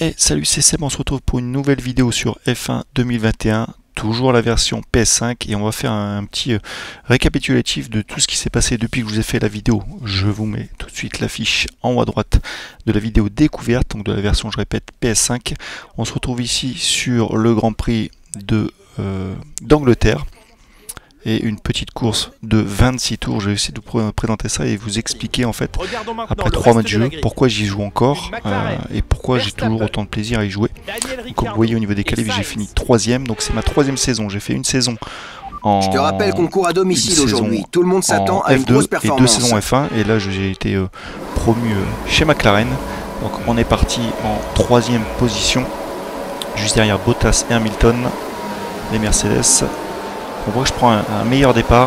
Et salut, c'est Seb, on se retrouve pour une nouvelle vidéo sur F1 2021, toujours la version PS5, et on va faire un petit récapitulatif de tout ce qui s'est passé depuis que je vous ai fait la vidéo. Je vous mets tout de suite l'affiche en haut à droite de la vidéo découverte, donc de la version, je répète, PS5. On se retrouve ici sur le Grand Prix d'Angleterre. Et une petite course de 26 tours. Je vais essayer de vous présenter ça et vous expliquer en fait, après 3 mois de jeu, pourquoi j'y joue encore et pourquoi j'ai toujours autant de plaisir à y jouer. Donc, comme vous voyez au niveau des qualifs, j'ai fini 3ème, donc c'est ma 3ème saison. J'ai fait une saison en... Je te rappelle qu'on court à domicile aujourd'hui. Tout le monde s'attend à une grosse performance. Et 2 saisons F1, et là j'ai été promu chez McLaren. Donc on est parti en 3ème position, juste derrière Bottas et Hamilton, les Mercedes. On voit que je prends un meilleur départ.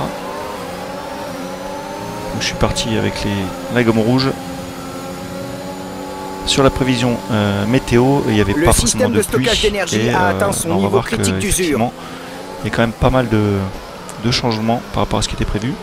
Donc, je suis parti avec la gomme rouge. Sur la prévision météo, il n'y avait pas forcément de pluie. Et on va voir qu'effectivement, il y a quand même pas mal de changements par rapport à ce qui était prévu.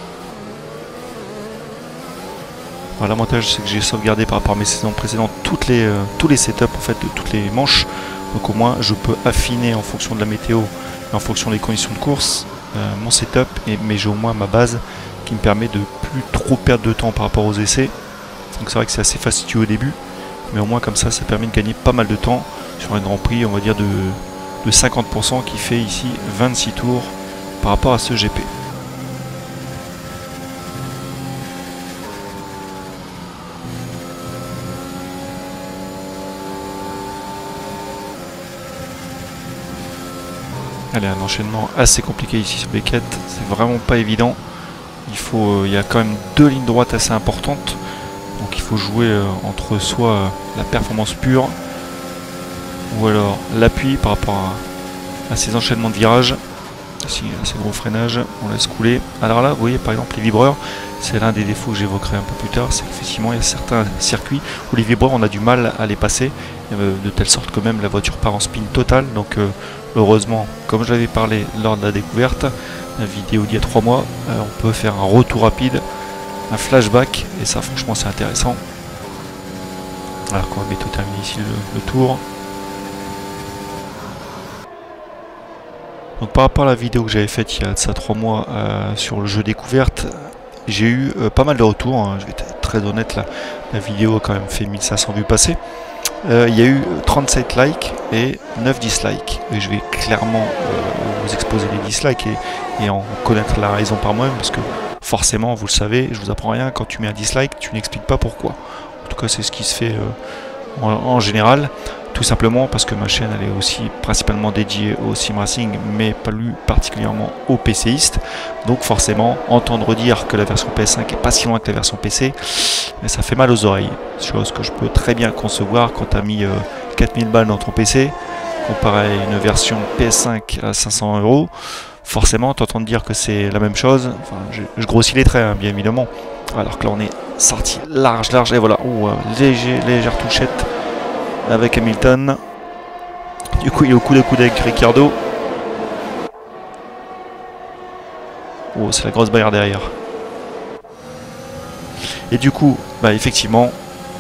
L'avantage, c'est que j'ai sauvegardé par rapport à mes saisons précédentes tous les setups en fait, de toutes les manches. Donc au moins, je peux affiner en fonction de la météo et en fonction des conditions de course mon setup, mais j'ai au moins ma base qui me permet de plus trop perdre de temps par rapport aux essais. Donc c'est vrai que c'est assez fastidieux au début, mais au moins comme ça permet de gagner pas mal de temps sur un Grand Prix, on va dire de 50%, qui fait ici 26 tours par rapport à ce GP. Allez, un enchaînement assez compliqué ici sur les quêtes, c'est vraiment pas évident. Il y a quand même 2 lignes droites assez importantes, donc il faut jouer entre soit la performance pure ou alors l'appui par rapport à ces enchaînements de virages. Ici, ces gros freinages, on laisse couler. Alors là, vous voyez par exemple les vibreurs, c'est l'un des défauts que j'évoquerai un peu plus tard, c'est qu'effectivement il y a certains circuits où les vibreurs on a du mal à les passer, de telle sorte que même la voiture part en spin total. Donc heureusement, comme je l'avais parlé lors de la découverte, la vidéo d'il y a 3 mois, on peut faire un retour rapide, un flashback, et ça franchement c'est intéressant. Alors qu'on va bientôt terminer ici le tour. Donc par rapport à la vidéo que j'avais faite il y a de ça 3 mois sur le jeu découverte, j'ai eu pas mal de retours, hein. Je vais être très honnête, la vidéo a quand même fait 1500 vues passer. Il y a eu 37 likes et 9 dislikes. Et je vais clairement vous exposer les dislikes et en connaître la raison par moi-même, parce que forcément, vous le savez, je vous apprends rien, quand tu mets un dislike, tu n'expliques pas pourquoi. En tout cas, c'est ce qui se fait en général. Tout simplement parce que ma chaîne elle est aussi principalement dédiée au sim racing, mais plus particulièrement aux PCistes. Donc forcément, entendre dire que la version PS5 est pas si loin que la version PC, mais ça fait mal aux oreilles. Chose que je peux très bien concevoir quand tu as mis 4000 balles dans ton PC, comparé à une version PS5 à 500 €. Forcément, t'entends dire que c'est la même chose. Enfin, je grossis les traits, hein, bien évidemment. Alors que là, on est sorti large, et voilà, légère touchette avec Hamilton. Du coup il est au coude à coude avec Ricciardo. Oh, c'est la grosse barrière derrière. Et du coup, effectivement,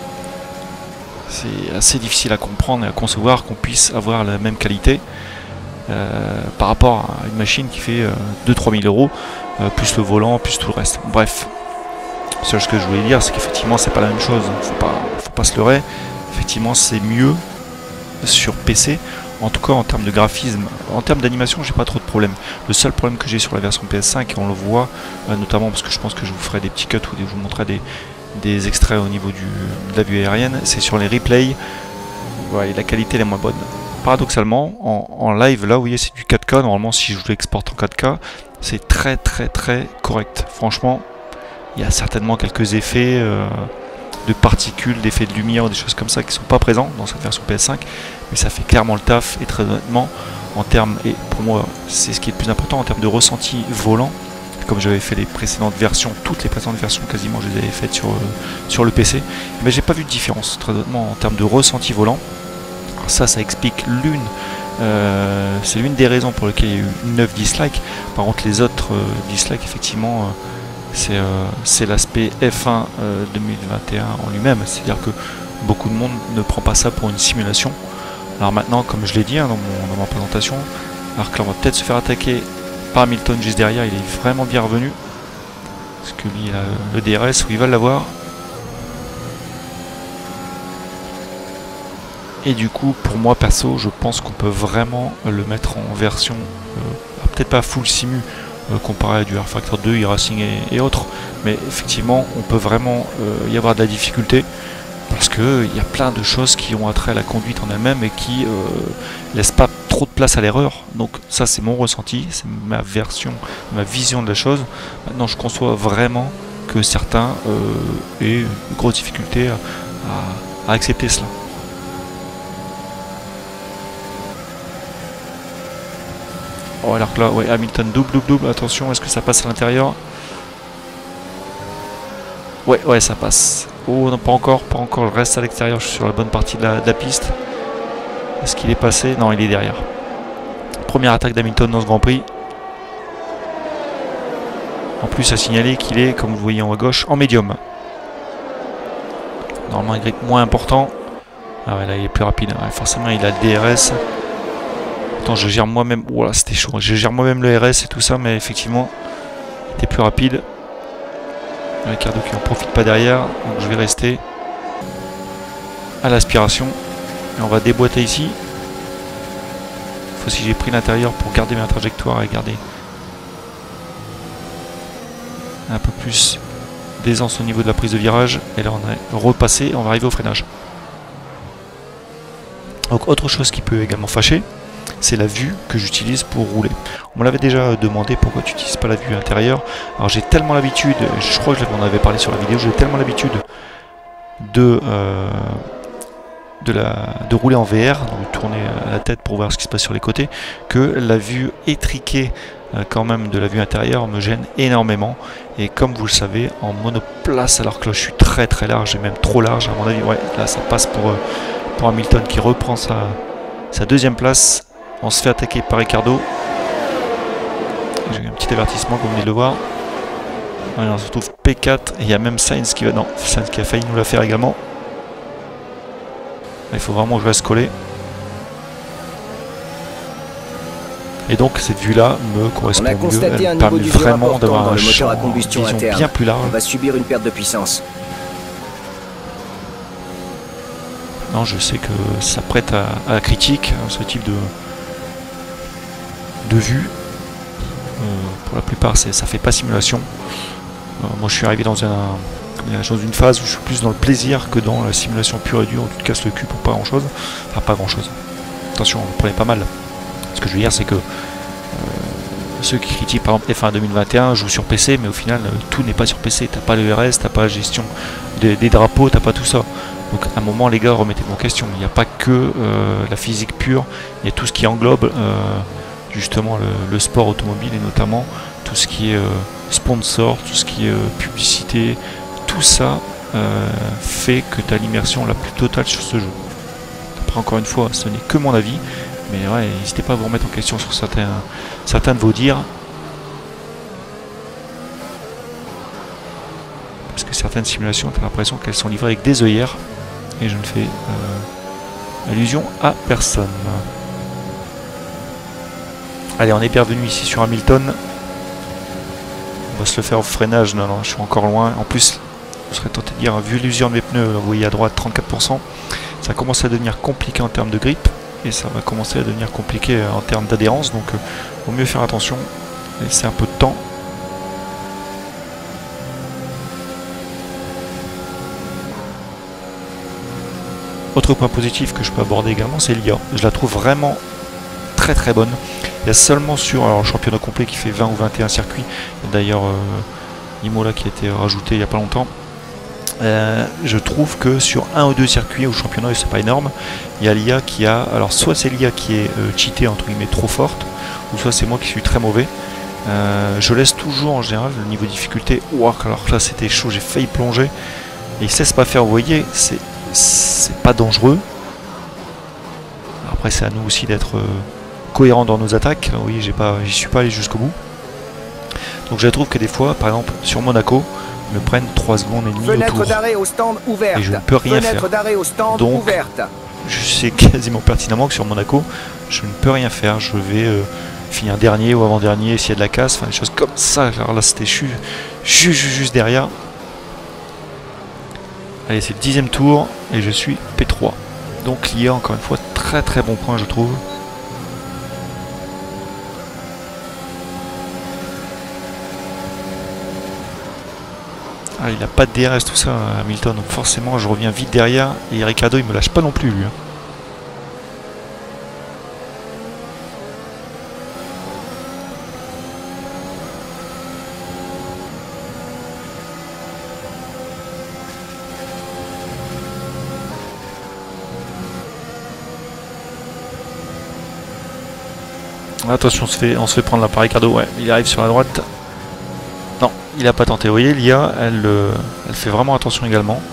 c'est assez difficile à comprendre et à concevoir qu'on puisse avoir la même qualité par rapport à une machine qui fait 2-3 000 €, plus le volant, plus tout le reste. Bref, ce que je voulais dire, c'est qu'effectivement c'est pas la même chose, faut pas se leurrer. Effectivement, c'est mieux sur PC, en tout cas en termes de graphisme. En termes d'animation, j'ai pas trop de problèmes. Le seul problème que j'ai sur la version PS5, et on le voit notamment parce que je pense que je vous ferai des petits cuts ou je vous montrerai des extraits au niveau de la vue aérienne, c'est sur les replays. Ouais, la qualité elle est moins bonne. Paradoxalement, en live, là, vous voyez, c'est du 4K. Normalement, si je l'exporte en 4K, c'est très correct. Franchement, il y a certainement quelques effets de particules, d'effets de lumière ou des choses comme ça qui ne sont pas présents dans cette version PS5, mais ça fait clairement le taf. Et très honnêtement, en termes, et pour moi c'est ce qui est le plus important, en termes de ressenti volant, comme j'avais fait les précédentes versions, toutes les précédentes versions quasiment je les avais faites sur le PC, mais j'ai pas vu de différence très honnêtement en termes de ressenti volant. Alors ça explique c'est l'une des raisons pour lesquelles il y a eu 9 dislikes. Par contre les autres dislikes effectivement c'est l'aspect F1 2021 en lui-même, c'est-à-dire que beaucoup de monde ne prend pas ça pour une simulation. Alors maintenant, comme je l'ai dit hein, dans ma présentation, alors que là on va peut-être se faire attaquer par Hamilton juste derrière, il est vraiment bien revenu. Parce que lui il a le DRS où il va l'avoir. Et du coup, pour moi perso, je pense qu'on peut vraiment le mettre en version, peut-être pas full simu, comparé à du R-Factor 2, e-Racing et autres, mais effectivement, on peut vraiment y avoir de la difficulté, parce qu'il y a plein de choses qui ont attrait à la conduite en elle-même et qui laissent pas trop de place à l'erreur. Donc ça, c'est mon ressenti, c'est ma version, ma vision de la chose. Maintenant, je conçois vraiment que certains aient une grosse difficulté à accepter cela. Oh, alors que là, ouais, Hamilton double, attention, est-ce que ça passe à l'intérieur? Ouais, ça passe. Oh non, pas encore, je reste à l'extérieur, je suis sur la bonne partie de la piste. Est-ce qu'il est passé? Non, il est derrière. Première attaque d'Hamilton dans ce Grand Prix. En plus, à signaler qu'il est, comme vous voyez en haut à gauche, en médium. Normalement, un grip moins important. Ah ouais, là, il est plus rapide. Ouais, forcément, il a le DRS. Attends, je gère moi-même. Voilà, c'était chaud. Je gère moi-même le RS et tout ça, mais effectivement, il était plus rapide. Ricardo qui n'en profite pas derrière, donc je vais rester à l'aspiration. Et on va déboîter ici. Faut si j'ai pris l'intérieur pour garder ma trajectoire et garder un peu plus d'aisance au niveau de la prise de virage. Et là, on est repassé, on va arriver au freinage. Donc, autre chose qui peut également fâcher, c'est la vue que j'utilise pour rouler. On me l'avait déjà demandé pourquoi tu n'utilises pas la vue intérieure. Alors j'ai tellement l'habitude, je crois que je l'avais parlé sur la vidéo, j'ai tellement l'habitude de rouler en VR, donc de tourner la tête pour voir ce qui se passe sur les côtés, que la vue étriquée quand même de la vue intérieure me gêne énormément. Et comme vous le savez, en monoplace, alors que là je suis très large et même trop large à mon avis, ouais, là ça passe pour Hamilton qui reprend sa deuxième place. On se fait attaquer par Ricardo. J'ai eu un petit avertissement comme vous venez de le voir. Alors, on se retrouve P4 et il y a même Sainz qui va. Non, Sainz qui a failli nous la faire également. Là, il faut vraiment que je reste collé. Et donc cette vue-là me correspond mieux. Elle permet vraiment d'avoir un champ de vision bien plus large. On va subir une perte de puissance. Non, je sais que ça prête à la critique, ce type de vue. Pour la plupart, ça fait pas simulation. Moi, je suis arrivé dans une phase où je suis plus dans le plaisir que dans la simulation pure et dure où tu te casses le cul pour pas grand-chose. Enfin, pas grand-chose. Attention, on prenait pas mal. Ce que je veux dire, c'est que ceux qui critiquent par exemple F1 2021 jouent sur PC, mais au final, tout n'est pas sur PC. T'as pas le RS, t'as pas la gestion des drapeaux, t'as pas tout ça. Donc à un moment, les gars, remettez-vous en question. Il n'y a pas que la physique pure, il y a tout ce qui englobe justement le sport automobile et notamment tout ce qui est sponsor, tout ce qui est publicité. Tout ça fait que tu as l'immersion la plus totale sur ce jeu. Après, encore une fois, ce n'est que mon avis, mais ouais, n'hésitez pas à vous remettre en question sur certains de vos dires. Parce que certaines simulations, tu as l'impression qu'elles sont livrées avec des œillères. Et je ne fais allusion à personne. Allez, on est bienvenu ici sur Hamilton. On va se le faire au freinage. Non, je suis encore loin. En plus, je serais tenté de dire, vu l'usure de mes pneus, vous voyez à droite 34%, ça commence à devenir compliqué en termes de grip. Et ça va commencer à devenir compliqué en termes d'adhérence. Donc, vaut mieux faire attention. Laisser un peu de temps. Autre point positif que je peux aborder également, c'est l'IA. Je la trouve vraiment très bonne. Il y a seulement sur le championnat complet qui fait 20 ou 21 circuits. D'ailleurs, Imola qui a été rajouté il n'y a pas longtemps. Je trouve que sur un ou deux circuits au championnat, c'est pas énorme, il y a l'IA qui a. Alors, soit c'est l'IA qui est cheatée, entre guillemets, trop forte, ou soit c'est moi qui suis très mauvais. Je laisse toujours en général le niveau de difficulté. Ouah, alors là, c'était chaud, j'ai failli plonger. Et il cesse pas faire, vous voyez, c'est pas dangereux. Après, c'est à nous aussi d'être cohérents dans nos attaques. Là, oui, j'y suis pas allé jusqu'au bout. Donc je trouve que des fois, par exemple, sur Monaco, ils me prennent 3 secondes et demie autour. Au stand ouverte. Et je ne peux rien faire. Au stand donc, ouverte. je sais quasiment pertinemment que sur Monaco, je ne peux rien faire. Je vais finir dernier ou avant-dernier, s'il y a de la casse, enfin des choses comme ça. Alors là, c'était juste derrière. Allez, c'est le 10e tour et je suis P3. Donc l'IA, encore une fois, très très bon point, je trouve. Ah, il n'a pas de DRS tout ça, Hamilton, donc forcément je reviens vite derrière et Ricciardo il me lâche pas non plus lui. Attention, on se fait prendre là par Ricciardo, ouais, il arrive sur la droite. Non, il n'a pas tenté. Vous voyez, l'IA, elle fait vraiment attention également.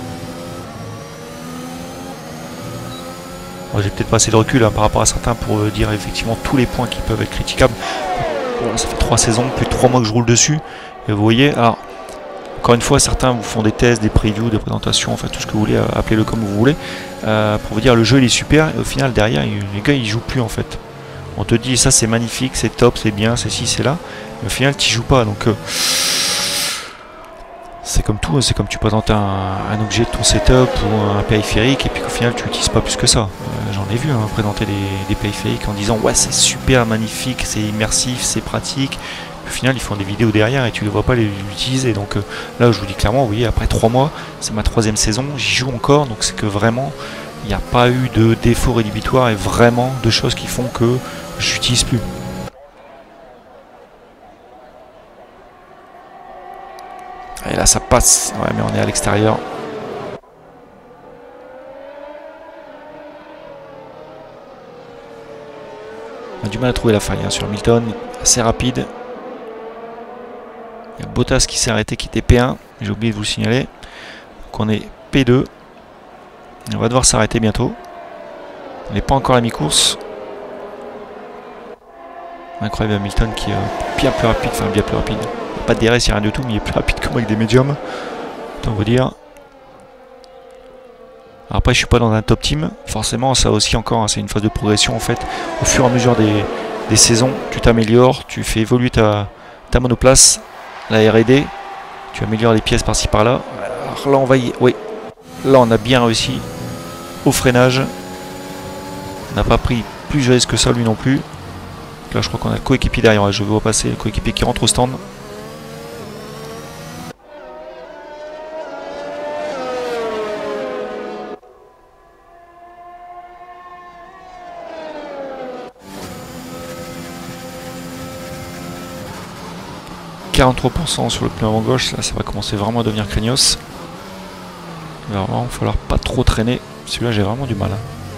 Bon, j'ai peut-être pas assez de recul hein, par rapport à certains pour dire effectivement tous les points qui peuvent être critiquables. Bon, ça fait 3 saisons, plus de 3 mois que je roule dessus. Et vous voyez, alors, encore une fois, certains vous font des tests, des previews, des présentations, enfin tout ce que vous voulez, appelez-le comme vous voulez, pour vous dire le jeu il est super, et au final derrière, les gars ils jouent plus en fait. On te dit ça c'est magnifique, c'est top, c'est bien, c'est ci, c'est là, mais au final tu joues pas, donc c'est comme tout, c'est comme tu présentes un objet de ton setup ou un périphérique et puis qu'au final tu l'utilises pas plus que ça. J'en ai vu hein, présenter des périphériques en disant ouais c'est super magnifique, c'est immersif, c'est pratique. Au final ils font des vidéos derrière et tu les vois pas les utiliser. Donc là je vous dis clairement, oui après 3 mois, c'est ma 3e saison, j'y joue encore, donc c'est que vraiment il n'y a pas eu de défaut rédhibitoire et vraiment de choses qui font que je n'utilise plus. Et là ça passe, ouais mais on est à l'extérieur. On a du mal à trouver la faille hein, sur Hamilton, assez rapide. Il y a Bottas qui s'est arrêté, qui était P1, j'ai oublié de vous le signaler. Donc on est P2. Et on va devoir s'arrêter bientôt. On n'est pas encore à mi-course. Incroyable Hamilton qui est bien plus rapide, enfin bien plus rapide. Pas de DRS, il n'y a rien du tout, mais il est plus rapide que moi avec des médiums. Autant vous dire. Alors après, je suis pas dans un top team. Forcément, ça aussi encore, hein, c'est une phase de progression en fait. Au fur et à mesure des saisons, tu t'améliores, tu fais évoluer ta monoplace, la R&D. Tu améliores les pièces par-ci par-là. Alors là, on va y... Oui. Là, on a bien réussi au freinage. On n'a pas pris plus de risques que ça, lui non plus. Là, je crois qu'on a le coéquipier derrière. Je vois passer le coéquipier qui rentre au stand. « 43% sur le pneu avant gauche, là ça va commencer vraiment à devenir craignos. Il va vraiment falloir pas trop traîner. Celui-là j'ai vraiment du mal.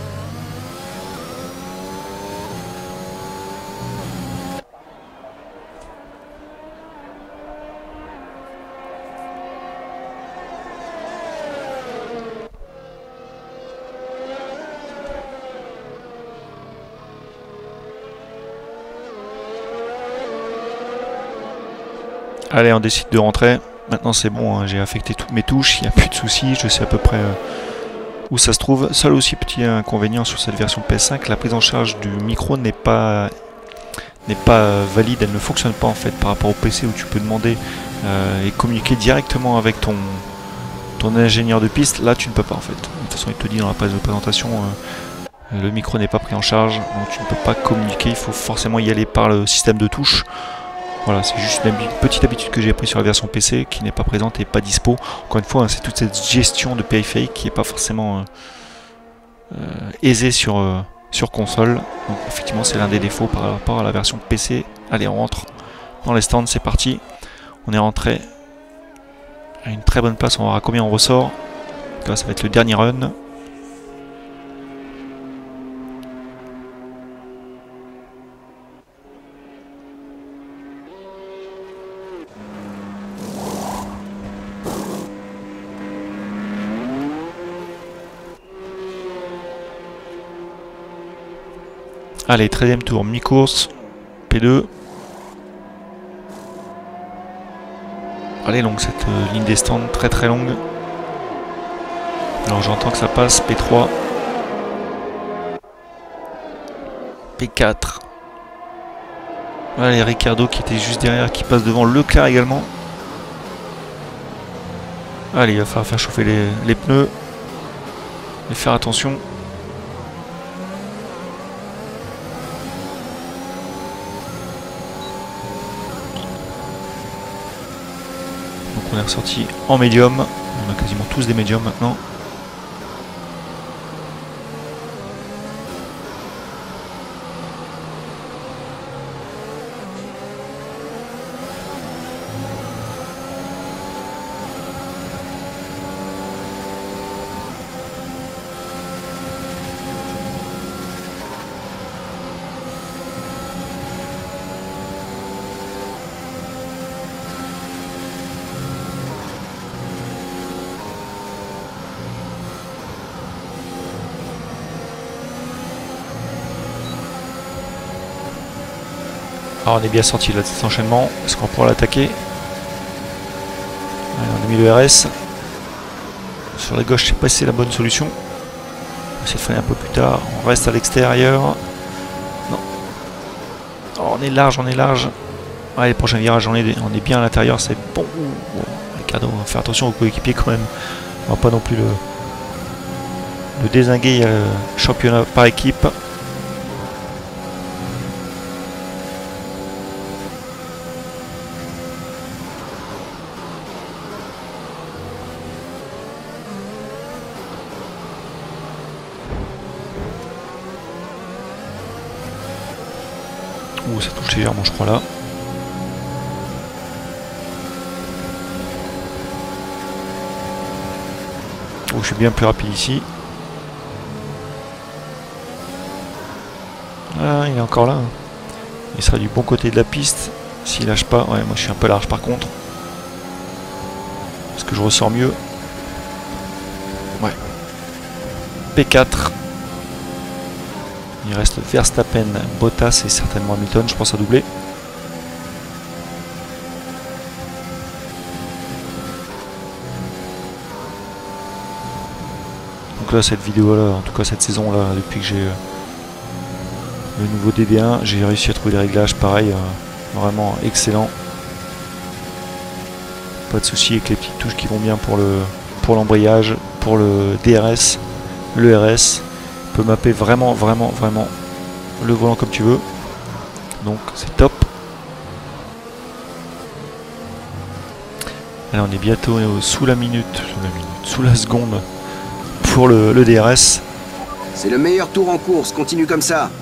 Allez, on décide de rentrer. Maintenant c'est bon, hein, j'ai affecté toutes mes touches, il n'y a plus de soucis, je sais à peu près où ça se trouve. Seul aussi petit inconvénient sur cette version PS5, la prise en charge du micro n'est pas valide, elle ne fonctionne pas en fait par rapport au PC où tu peux demander et communiquer directement avec ton ingénieur de piste. Là tu ne peux pas en fait. De toute façon il te dit dans la page de présentation le micro n'est pas pris en charge, donc tu ne peux pas communiquer, il faut forcément y aller par le système de touche. Voilà, c'est juste une petite habitude que j'ai prise sur la version PC qui n'est pas présente et pas dispo. Encore une fois, hein, c'est toute cette gestion de périphérique qui n'est pas forcément aisée sur console. Donc effectivement, c'est l'un des défauts par rapport à la version PC. Allez, on rentre dans les stands, c'est parti. On est rentré à une très bonne place, on verra combien on ressort. Là, ça va être le dernier run. Allez, 13e tour, mi-course, P2. Allez, longue cette ligne des stands, très très longue. Alors j'entends que ça passe, P3. P4. Allez, Ricardo qui était juste derrière, qui passe devant Leclerc également. Allez, il va falloir faire chauffer les pneus et faire attention. Donc on est ressorti en médium. On a quasiment tous des médiums maintenant. Alors on est bien sorti là de cet enchaînement. Est-ce qu'on pourra l'attaquer? On a mis le RS. Sur la gauche, je sais pas si c'est la bonne solution. On va essayer de freiner un peu plus tard. On reste à l'extérieur. Non. Oh, on est large, on est large. Allez, prochain virage, on est bien à l'intérieur, c'est bon. Ricardo, on va faire attention aux coéquipiers quand même. On va pas non plus le dézinguer. Il y a le championnat par équipe. Ouh, ça touche légèrement, je crois, là. Oh, je suis bien plus rapide ici. Ah, il est encore là. Il sera du bon côté de la piste. S'il lâche pas. Ouais, moi je suis un peu large par contre. Est-ce que je ressors mieux? Ouais. P4. Il reste Verstappen, Bottas et certainement Hamilton, je pense à doubler. Donc là, cette vidéo-là, en tout cas cette saison-là, depuis que j'ai le nouveau DB1, j'ai réussi à trouver des réglages pareil, vraiment excellent. Pas de souci avec les petites touches qui vont bien pour l'embrayage, pour le DRS, le RS. Tu peux mapper vraiment le volant comme tu veux. Donc c'est top. Là on est bientôt sous la seconde pour le DRS. C'est le meilleur tour en course, continue comme ça.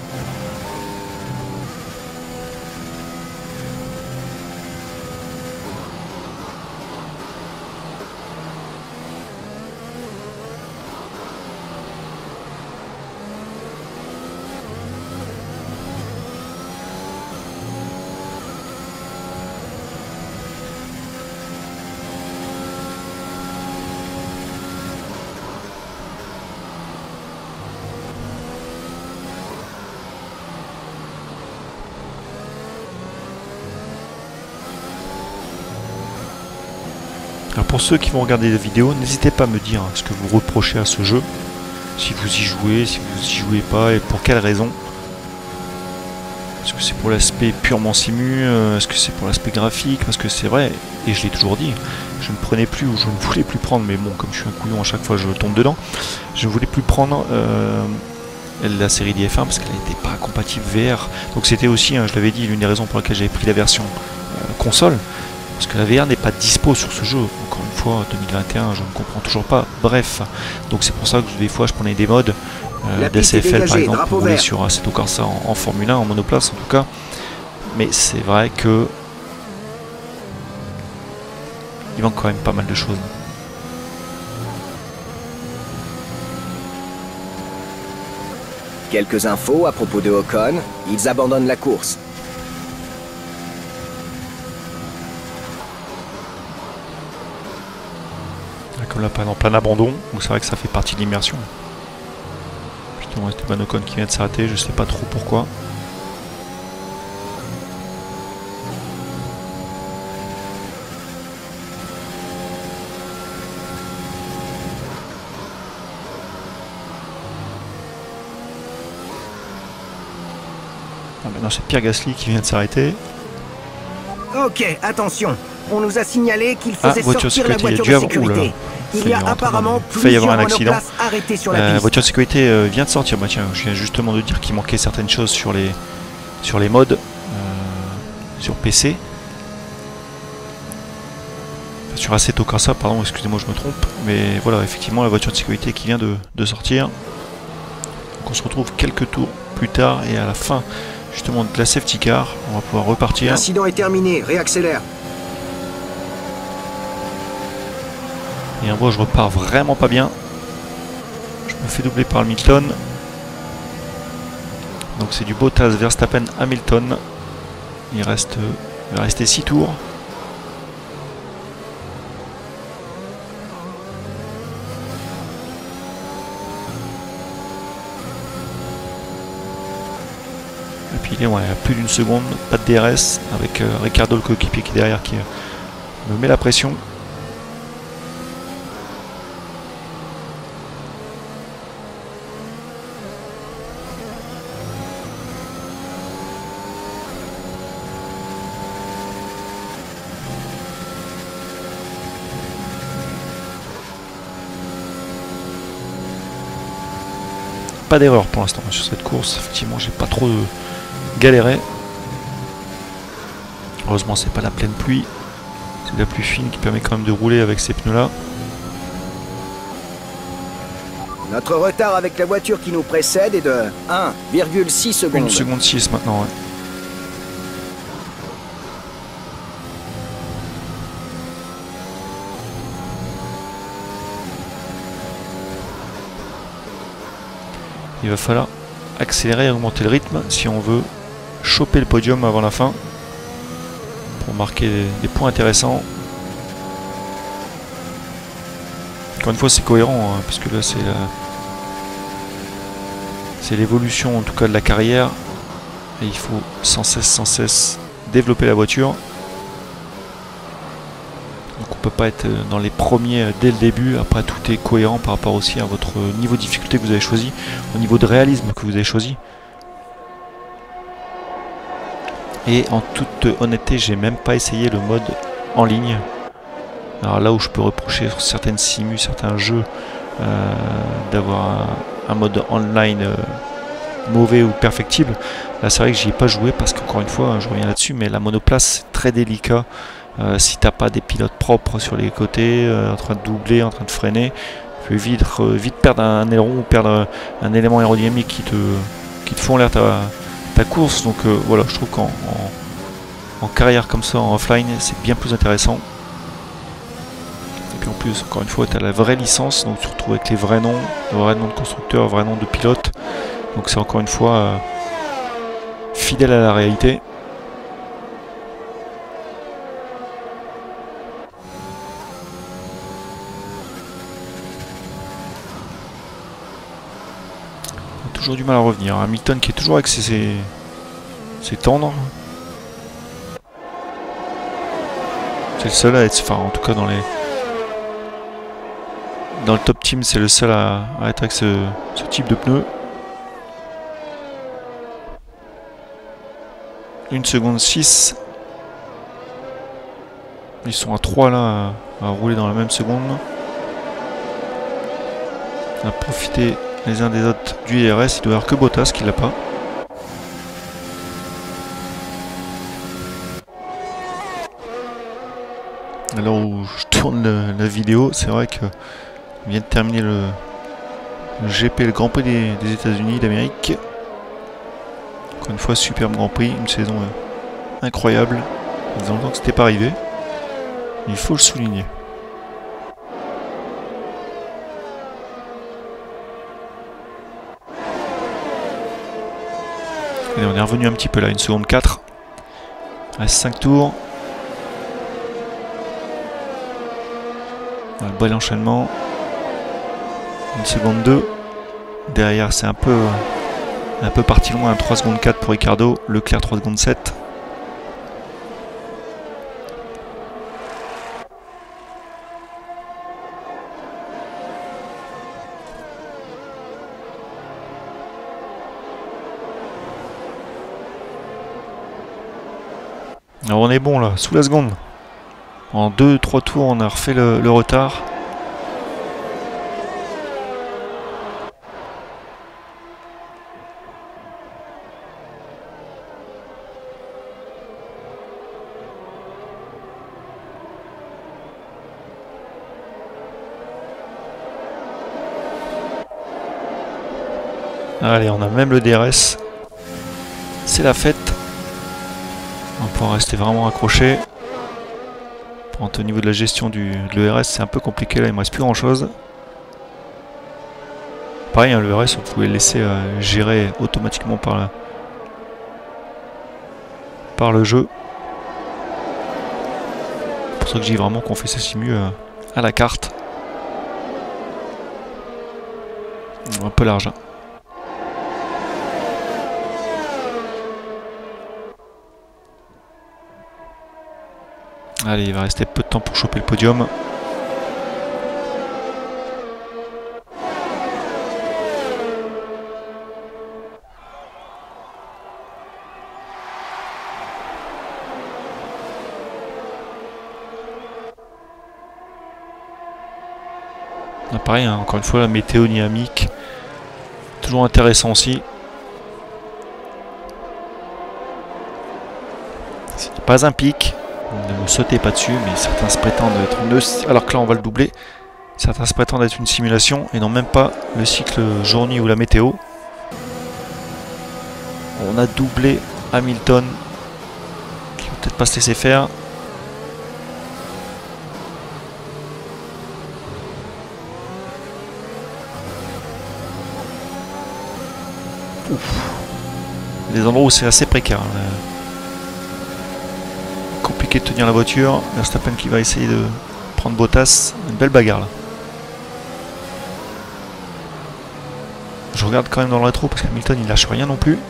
Alors pour ceux qui vont regarder la vidéo, n'hésitez pas à me dire ce que vous reprochez à ce jeu. Si vous y jouez, si vous y jouez pas et pour quelle raison. Est-ce que c'est pour l'aspect purement simu? Est-ce que c'est pour l'aspect graphique? Parce que c'est vrai, et je l'ai toujours dit, je ne prenais plus ou je ne voulais plus prendre, mais bon, comme je suis un couillon, à chaque fois je tombe dedans, je ne voulais plus prendre la série d'IF1 parce qu'elle n'était pas compatible VR. Donc c'était aussi, je l'avais dit, l'une des raisons pour lesquelles j'avais pris la version console. Parce que la VR n'est pas dispo sur ce jeu. Encore une fois, 2021, je ne comprends toujours pas. Bref, donc c'est pour ça que des fois je prenais des modes d'SFL par exemple pour rouler sur Assetto Corsa en Formule 1, en monoplace en tout cas. Mais c'est vrai que il manque quand même pas mal de choses. Quelques infos à propos de Ocon. Ils abandonnent la course. Comme là, en plein abandon, donc c'est vrai que ça fait partie de l'immersion. Justement, Esteban Ocon qui vient de s'arrêter, je sais pas trop pourquoi. Ah, maintenant c'est Pierre Gasly qui vient de s'arrêter. Ok, attention. On nous a signalé qu'il faisait sortir la voiture de sécurité. Il y a apparemment plusieurs monoplaces arrêtées sur la piste. Voiture de sécurité vient de sortir. Bah, tiens, je viens justement de dire qu'il manquait certaines choses sur les modes sur PC. Enfin, sur Assetto Corsa, pardon, excusez-moi, je me trompe. Mais voilà, effectivement, la voiture de sécurité qui vient de sortir. Donc on se retrouve quelques tours plus tard et à la fin justement de la safety car, on va pouvoir repartir. L'incident est terminé, réaccélère. Et on voit, je repars vraiment pas bien. Je me fais doubler par Hamilton. Donc c'est du Bottas, Verstappen, Hamilton. Il va rester 6 tours. Et puis il est à plus d'une seconde, pas de DRS, avec Ricardo le coéquipier qui est derrière qui me met la pression. Pas d'erreur pour l'instant sur cette course, effectivement j'ai pas trop galéré. Heureusement c'est pas la pleine pluie, c'est la pluie fine qui permet quand même de rouler avec ces pneus là. Notre retard avec la voiture qui nous précède est de 1,6 secondes. 1 seconde 6 maintenant, ouais. Il va falloir accélérer et augmenter le rythme si on veut choper le podium avant la fin pour marquer des points intéressants. Encore une fois c'est cohérent hein, parce que là c'est l'évolution en tout cas de la carrière et il faut sans cesse développer la voiture. Donc on peut pas être dans les premiers dès le début. Après tout est cohérent par rapport aussi à votre niveau de difficulté que vous avez choisi, au niveau de réalisme que vous avez choisi. Et en toute honnêteté, j'ai même pas essayé le mode en ligne. Alors là où je peux reprocher sur certaines simus, certains jeux d'avoir un mode online mauvais ou perfectible, là c'est vrai que j'y ai pas joué parce qu'encore une fois, je reviens là-dessus, mais la monoplace c'est très délicat. Si t'as pas des pilotes propres sur les côtés, en train de doubler, en train de freiner, tu peux vite perdre un aileron ou perdre un élément aérodynamique qui te font l'air ta course. Donc voilà, je trouve qu'en carrière comme ça, en offline, c'est bien plus intéressant. Et puis en plus, encore une fois, tu as la vraie licence, donc tu te retrouves avec les vrais noms, le vrai nom de constructeur, le vrai nom de pilote. Donc c'est encore une fois fidèle à la réalité. Toujours du mal à revenir. Hamilton qui est toujours avec ses tendres. C'est le seul à être, enfin en tout cas dans le top team, c'est le seul à être avec ce type de pneu. 1 seconde 6. Ils sont à 3 là à rouler dans la même seconde. On a profité les uns des autres du DRS, il doit y avoir que Bottas qui l'a pas. Alors où je tourne la vidéo, c'est vrai que on vient de terminer le GP, le Grand Prix des États-Unis d'Amérique. Encore une fois, superbe Grand Prix, une saison incroyable. Ça faisait longtemps que c'était pas arrivé. Il faut le souligner. Allez, on est revenu un petit peu là, 1 seconde 4. Il reste 5 tours. Un bel enchaînement. 1 seconde 2. Derrière, c'est un peu parti loin. 3 secondes 4 pour Ricardo. Leclerc 3 secondes 7. Alors on est bon là, sous la seconde. En 2-3 tours, on a refait le retard. Allez, on a même le DRS. C'est la fête. On va pouvoir rester vraiment accroché. Au niveau de la gestion de l'ERS, c'est un peu compliqué. Là, il ne me reste plus grand chose. Pareil, hein, l'ERS, on pouvait le laisser gérer automatiquement par le jeu. C'est pour ça que je dis vraiment qu'on fait ça simu à la carte. Un peu large. Hein. Allez, il va rester peu de temps pour choper le podium. Ah, pareil, hein, encore une fois, la météo dynamique. Toujours intéressant aussi. C'est pas un pic. Ne me sautez pas dessus, mais certains se prétendent être une... Alors que là, on va le doubler. Certains se prétendent être une simulation et n'ont même pas le cycle jour-nuit ou la météo. On a doublé Hamilton, qui va peut-être pas se laisser faire. Ouf. Des endroits où c'est assez précaire. Hein. Compliqué de tenir la voiture. Verstappen qui va essayer de prendre Bottas. Une belle bagarre là. Je regarde quand même dans le rétro parce qu'Hamilton il lâche rien non plus.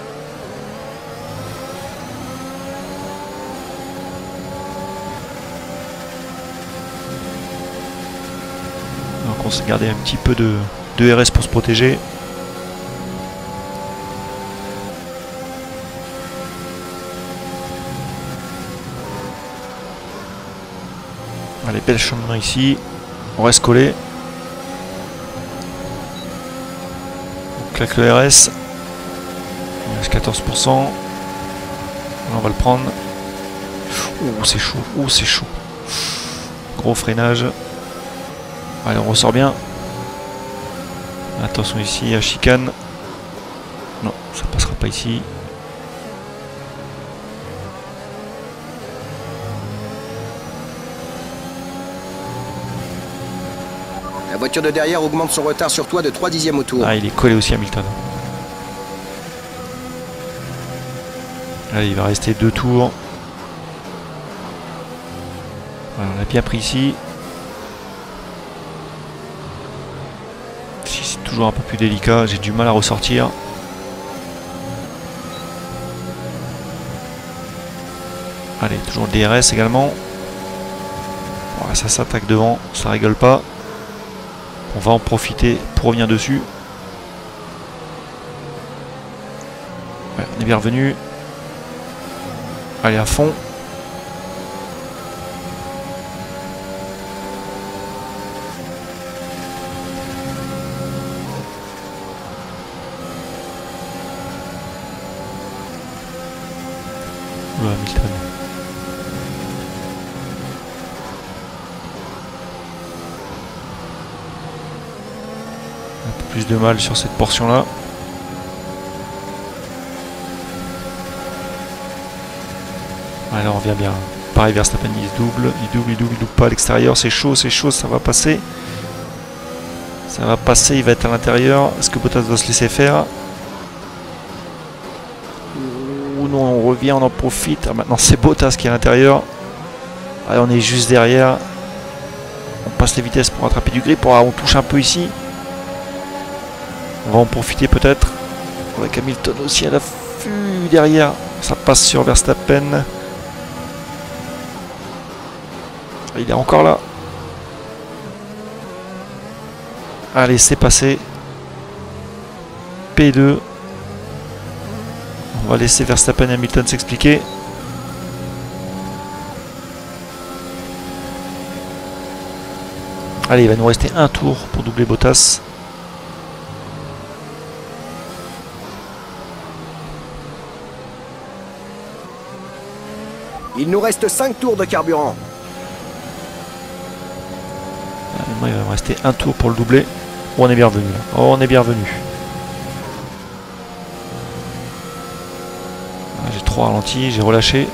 Donc on s'est gardé un petit peu de RS pour se protéger. Allez, bel chemin ici. On reste collé. On claque le RS. Il reste 14%. Là, on va le prendre. Ouh, c'est chaud. Ouh, c'est chaud. Gros freinage. Allez, on ressort bien. Attention ici à chicane. Non, ça passera pas ici. La voiture de derrière augmente son retard sur toi de 3 dixièmes au tour. Ah, il est collé aussi Hamilton. Allez, il va rester 2 tours. Voilà, on a bien pris ici. Si c'est toujours un peu plus délicat, j'ai du mal à ressortir. Allez, toujours le DRS également. Voilà, ça s'attaque devant, ça rigole pas. On va en profiter pour revenir dessus. Ouais, on est bien revenu. Allez, à fond. Oula, Hamilton. Un peu plus de mal sur cette portion-là. Allez, on revient bien. Pareil, Verstappen, il se double. Il double pas à l'extérieur. C'est chaud, ça va passer. Ça va passer, il va être à l'intérieur. Est-ce que Bottas doit se laisser faire? Ou non, on revient, on en profite. Ah, maintenant, c'est Bottas qui est à l'intérieur. Allez, on est juste derrière. On passe les vitesses pour attraper du grip. On touche un peu ici. On va en profiter peut-être. Avec Hamilton aussi à l'affût derrière. Ça passe sur Verstappen. Il est encore là. Allez, c'est passé. P2. On va laisser Verstappen et Hamilton s'expliquer. Allez, il va nous rester un tour pour doubler Bottas. Il nous reste 5 tours de carburant. Moi, il va me rester un tour pour le doubler. Oh, on est bien revenu là. Oh, on est bien revenu. J'ai trop ralenti, j'ai relâché.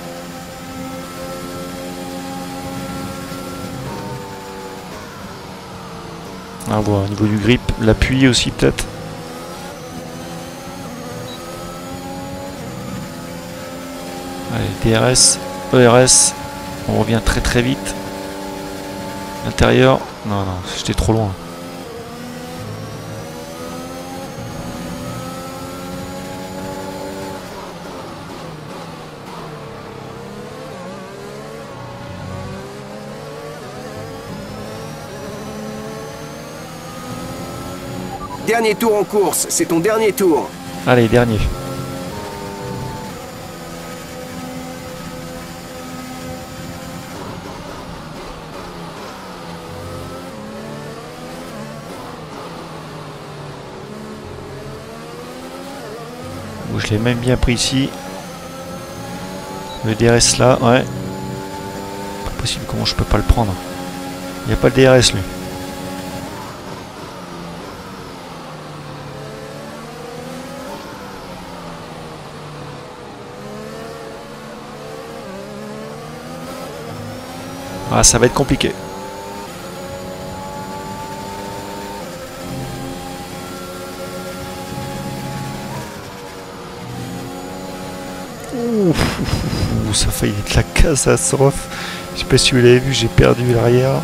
Ah, bon, au niveau du grip, l'appui aussi peut-être. Allez, DRS, ERS, on revient très très vite. L'intérieur, non, j'étais trop loin. Dernier tour en course, c'est ton dernier tour. Allez, dernier. Je l'ai même bien pris ici. Le DRS là, ouais. Pas possible, comment je peux pas le prendre? Il n'y a pas le DRS lui. Ah, ça va être compliqué. Ouh, ça a failli être la catastrophe. Je sais pas si vous l'avez vu, j'ai perdu l'arrière.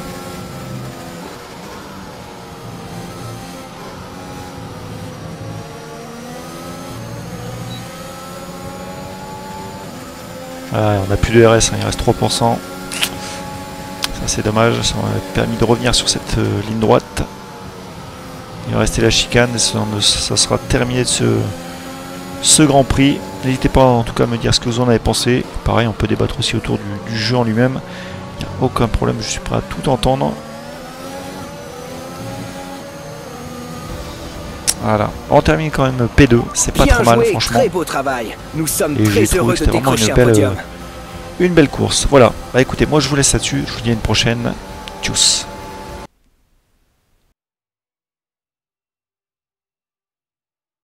Ah, on n'a plus de RS, hein, il reste 3%. Ça c'est dommage, ça m'a permis de revenir sur cette ligne droite. Il va rester la chicane et ça sera terminé de ce Grand Prix. N'hésitez pas en tout cas à me dire ce que vous en avez pensé. Pareil, on peut débattre aussi autour du jeu en lui-même. Il n'y a aucun problème, je suis prêt à tout entendre. Voilà, on termine quand même P2, c'est pas trop mal franchement. Très beau travail. Nous sommes et très heureux de décrocher un podium. Une belle course. Voilà, bah écoutez, moi je vous laisse là-dessus, je vous dis à une prochaine. Tchuss.